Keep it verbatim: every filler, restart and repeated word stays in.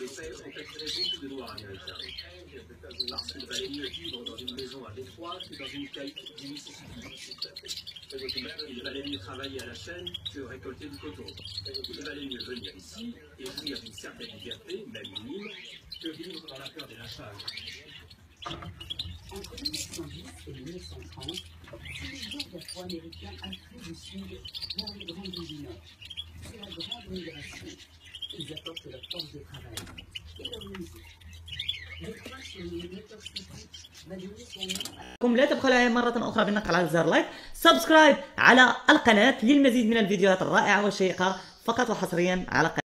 fait, ont attiré beaucoup de Noirs américains. Parce qu'il valait mieux vivre dans une maison à Détroit que dans une caille du Mississippi. Il valait mieux travailler à la chaîne que récolter du coton. Il valait mieux venir ici et jouir d'une certaine liberté, même minime, que vivre dans la peur des lynchages. Entre mille neuf cent dix et mille neuf cent trente, les millions d'Afro-Américains affluent du sud vers les grandes villes du nord. C'est la grande migration. Ils apportent leur force de travail et leur musique. L'école sur le Network City va donner son nom à كم لا تبخلوا علي مرة أخرى بالنقر على زر لايك، سبسكرايب على القناة للمزيد من الفيديوهات الرائعة والشيقة فقط وحصريا على قناة